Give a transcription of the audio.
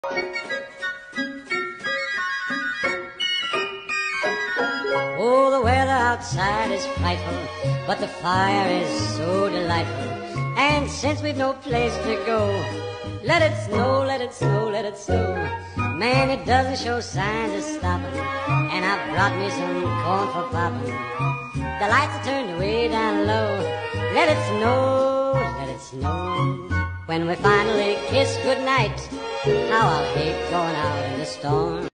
Oh, the weather outside is frightful, but the fire is so delightful. And since we've no place to go, let it snow, let it snow, let it snow. Man, it doesn't show signs of stopping, and I brought me some corn for popping. The lights are turned way down low. Let it snow, let it snow. When we finally kiss goodnight, how I'll hate going out in the storm.